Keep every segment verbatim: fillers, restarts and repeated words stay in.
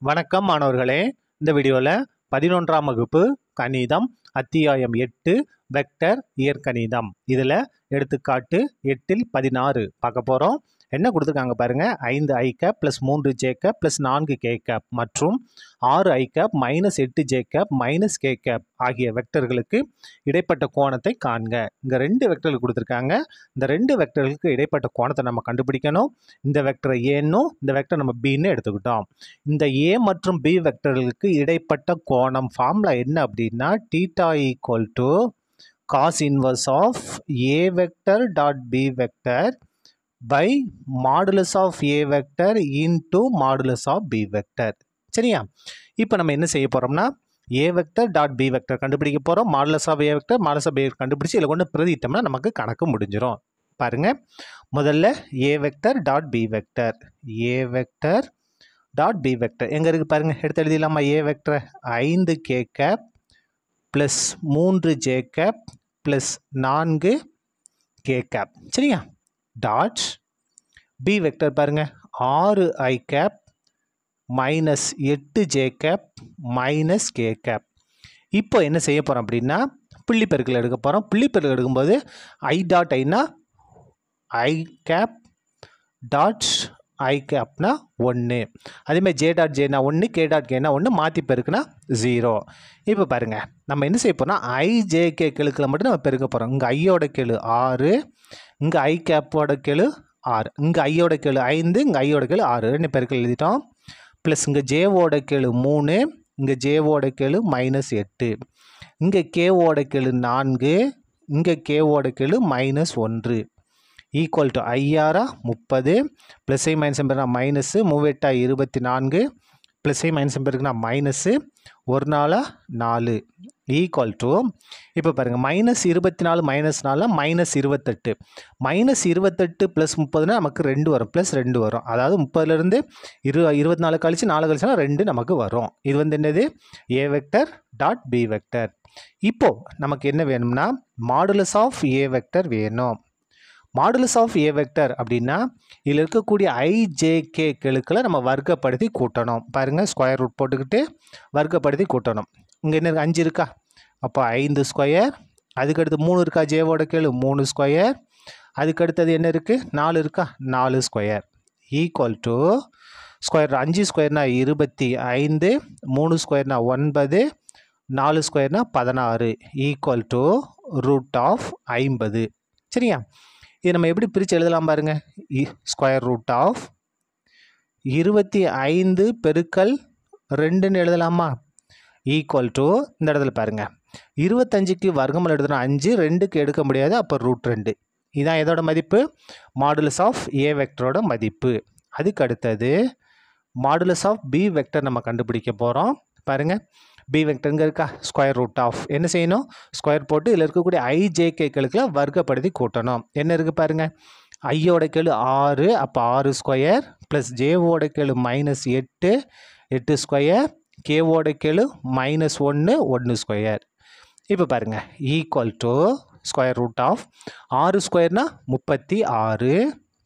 வணக்கம் மாணவர்களே, இந்த வீடியோவில் பதினொன்றாம் வகுப்பு கணிதம் அத்தியாயம் எட்டு வெக்டர் இயற்கணிதம் இதில் எடுத்துக்காட்டு எட்டில் பதினாறு பார்க்க போகிறோம். என்ன கொடுத்துருக்காங்க பாருங்க, ஐந்து ஐ கேப் ப்ளஸ் மூன்று ஜே கேப் ப்ளஸ் நான்கு கே கேப் மற்றும் ஆறு ஐ கேப் மைனஸ் எட்டு j cap minus k cap ஆகிய வெக்டர்களுக்கு இடைப்பட்ட கோணத்தை காண்க. இங்கே ரெண்டு வெக்டர்கள் கொடுத்துருக்காங்க. இந்த ரெண்டு வெக்டர்களுக்கு இடைப்பட்ட கோணத்தை நம்ம கண்டுபிடிக்கணும். இந்த வெக்டரை ஏன்னும் இந்த வெக்டர் நம்ம பின்னு எடுத்துக்கிட்டோம். இந்த ஏ மற்றும் பி வெக்டர்களுக்கு இடைப்பட்ட கோணம் ஃபார்முலா என்ன அப்படின்னா theta equal to cos inverse of a vector dot b vector by modulus of A vector into modulus of B vector. சரியா? இப்போ நம்ம என்ன செய்ய போறோம்னா A vector dot B vector கண்டுபிடிக்க போறோம். modulus of A vector modulus of B vector கண்டுபிடிச்சு இதில் கொண்டு பிரதிட்டோம்னா நமக்கு கணக்கு முடிஞ்சிடும். பாருங்க, முதல்ல A vector dot B vector A vector dot B vector எங்க இருக்கு பாருங்க, எடுத்து எழுதிடலாமா? A vector ஐந்து K cap plus மூன்று J cap plus நான்கு K cap. சரியா? டாட் பி வெக்டர் பாருங்க, ஆறு ஐ கேப் மைனஸ் எட்டு j cap minus k cap. இப்போ என்ன செய்ய போகிறோம் அப்படின்னா புள்ளி பெருக்கல் எடுக்க போகிறோம். புள்ளி பெருக்கல் எடுக்கும்போது ஐ டாட் ஐனா ஐ கேப் டாட் ஐ கேப்னா ஒன்று, அதேமாதிரி ஜே டாட் ஜேனா ஒன்று, கே டாட் கேனா ஒன்று, மாற்றி பெருக்குனா ஜீரோ. இப்போ பாருங்கள், நம்ம என்ன செய்ய போகிறோம்னா ஐ ஜே கே கெழுக்களை மட்டும் நம்ம பெருக்க போகிறோம். இங்கே ஐயோட கெழு ஆறு, இங்கே ஐ கேப்போட கெழு ஆறு, இங்கே ஐயோட கெழு ஐந்து, இங்கே ஐயோட கெழு ஆறு, ரெண்டு பெருக்கல் எழுதிட்டோம். ப்ளஸ் இங்கே ஜேவோட கெழு மூணு, இங்கே ஜேவோட கெழு மைனஸ் எட்டு, இங்கே கேவோட கெழு நான்கு, இங்கே கேவோட கெழு மைனஸ் ஒன்று ஈக்குவல் டு ஐயாரா முப்பது, ப்ளஸ்ஸை மைனஸ் பெருக்குனா மைனஸு, மூவெட்டா இருபத்தி நான்கு, ப்ளஸ்ஸை மைனஸ் பெருக்குனா மைனஸு, ஒரு நாளா நாலு ஈக்குவல் டு இப்போ பாருங்கள் மைனஸ் இருபத்தி நாலு மைனஸ் நாலு மைனஸ் இருபத்தெட்டு, மைனஸ் இருபத்தெட்டு ப்ளஸ் முப்பதுனா நமக்கு ரெண்டு வரும், ப்ளஸ் ரெண்டு வரும். அதாவது முப்பதுலேருந்து இரு இருபத்தி நாலு கழிச்சு நாலு கழிச்சுனா ரெண்டு நமக்கு வரும். இது வந்து என்னது? A vector dot b vector. இப்போது நமக்கு என்ன வேணும்னா மாடுலஸ் ஆஃப் ஏ வெக்டர் வேணும். மாடுலஸ் ஆஃப் ஏ வெக்டர் அப்படின்னா இதில் இருக்கக்கூடிய ஐஜேகே கெழுக்களை நம்ம வர்க்கப்படுத்தி கூட்டணும். பாருங்கள், ஸ்கொயர் ரூட் போட்டுக்கிட்டு வர்க்கப்படுத்தி கூட்டணும். இங்கே என்ன இருக்குது? அஞ்சு இருக்கா? அப்போ ஐந்து ஸ்கொயர், அதுக்கடுத்து மூணு இருக்கா? ஜேவோட கெழு மூணு ஸ்கொயர், அதுக்கடுத்தது என்ன இருக்குது? நாலு இருக்கா? நாலு ஸ்கொயர் ஈக்குவல் டு ஸ்கொயர் அஞ்சு ஸ்கொயர்னா இருபத்தி ஐந்து, மூணு ஸ்கொயர்னா ஒன்பது, நாலு ஸ்கொயர்னா பதினாறு ஈக்குவல் டு ரூட் ஆஃப் ஐம்பது. சரியா? இது நம்ம எப்படி பிரித்து எழுதலாம் பாருங்கள். ஸ்கொயர் ரூட் ஆஃப் இருபத்தி ஐந்து பெருக்கல் ரெண்டுன்னு எழுதலாமா? ஈக்குவல் டு இந்த இடத்துல பாருங்கள், இருபத்தஞ்சுக்கு வர்க்கமல் எடுத்துனா அஞ்சு, ரெண்டுக்கு எடுக்க முடியாது, அப்போ ரூட் ரெண்டு. இதுதான் எதோட மதிப்பு? மாடுலஸ் ஆஃப் ஏ வெக்டரோட மதிப்பு. அதுக்கு அடுத்தது மாடுலஸ் ஆஃப் பி வெக்டர் நம்ம கண்டுபிடிக்க போகிறோம். பாருங்கள், பி வெக்டர் இங்கே இருக்கா? ஸ்கொயர் ரூட் ஆஃப் என்ன செய்யணும்? ஸ்கொயர் போட்டு இதில் இருக்கக்கூடிய ஐஜேகே கெழுக்களை வர்க்கப்படுத்தி கூட்டணும். என்ன இருக்குது பாருங்கள், ஐயோட கெழு ஆறு, அப்போ ஆறு ஸ்கொயர், ப்ளஸ் ஜேவோட கெழு மைனஸ் எட்டு, எட்டு ஸ்கொயர், கேவோட கெழு மைனஸ் ஒன்று, ஒன்று ஸ்கொயர். இப்போ பாருங்கள் equal to square root of ஆறு ஸ்கொயர்னா முப்பத்தி ஆறு,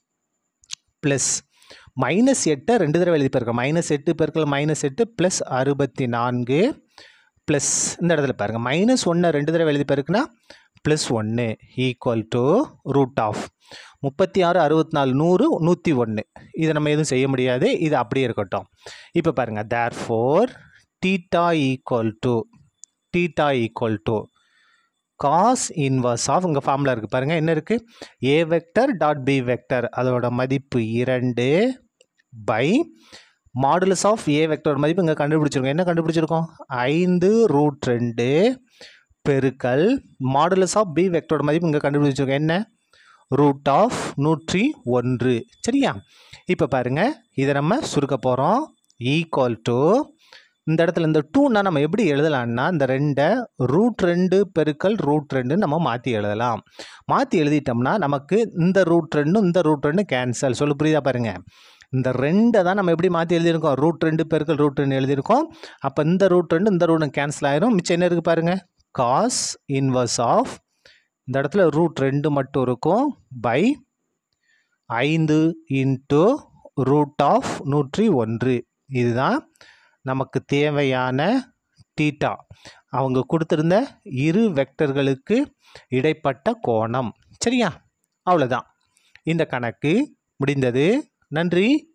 ப்ளஸ் மைனஸ் எட்டை ரெண்டு தடவை எழுதி பெருக்கோம், மைனஸ் எட்டு பெருக்கல் மைனஸ் எட்டு ப்ளஸ் அறுபத்தி நான்கு, ப்ளஸ் இந்த இடத்துல பாருங்கள் மைனஸ் ஒன்று ரெண்டு தடவை எழுதி பெருக்குனா ப்ளஸ் ஒன்று ஈக்குவல் டு ரூட் ஆஃப் முப்பத்தி ஆறு, அறுபத்தி நாலு, நூறு, நூற்றி ஒன்று. இதை நம்ம எதுவும் செய்ய முடியாது, இது அப்படியே இருக்கட்டும். இப்போ பாருங்கள், therefore theta equal to theta equal to cos inverse of இங்கே ஃபார்முலா இருக்குது பாருங்கள், என்ன இருக்குது? A vector dot b vector அதோட மதிப்பு இரண்டு by modulus of a vector மதிப்பு இங்கே கண்டுபிடிச்சிருக்கோம். என்ன கண்டுபிடிச்சிருக்கோம்? ஐந்து ரூட் ரெண்டு பெருக்கல் மாடுலஸ் ஆஃப் பி வெக்டரோட மதிப்பு இங்கே கண்டுபிடிச்சிருக்கோம். என்ன? ரூட் ஆஃப் நூற்றி ஒன்று. சரியா? இப்போ பாருங்கள், இதை நம்ம சுருக்க போகிறோம். ஈக்குவல் டு இந்த இடத்துல இந்த டூனா நம்ம எப்படி எழுதலாம்னா இந்த ரெண்டை ரூட் ரெண்டு பெருக்கல் ரூட் ரெண்டு நம்ம மாற்றி எழுதலாம். மாற்றி எழுதிட்டோம்னா நமக்கு இந்த ரூட் ரெண்டும் இந்த ரூட் ரெண்டு கேன்சல். சொல்லு புரியுதா? பாருங்கள், இந்த ரெண்டை தான் நம்ம எப்படி மாற்றி எழுதியிருக்கோம்? ரூட் ரெண்டு பெருக்கல் ரூட் ரெண்டு எழுதியிருக்கோம். அப்போ இந்த ரூட் ரெண்டு இந்த ரூட் கேன்சல் ஆயிரும். மிச்சம் என்ன இருக்குது பாருங்கள்? காஸ் இன்வர்ஸ் ஆஃப் இந்த இடத்துல ரூட் ரெண்டு மட்டும் இருக்கும் பை ஐந்து இன்ட்டு ரூட் ஆஃப் நூற்றி ஒன்று. இதுதான் நமக்கு தேவையான தீட்டா அவங்க கொடுத்துருந்த இரு வெக்டர்களுக்கு இடைப்பட்ட கோணம். சரியா? அவ்வளோதான், இந்த கணக்கு முடிந்தது. நன்றி.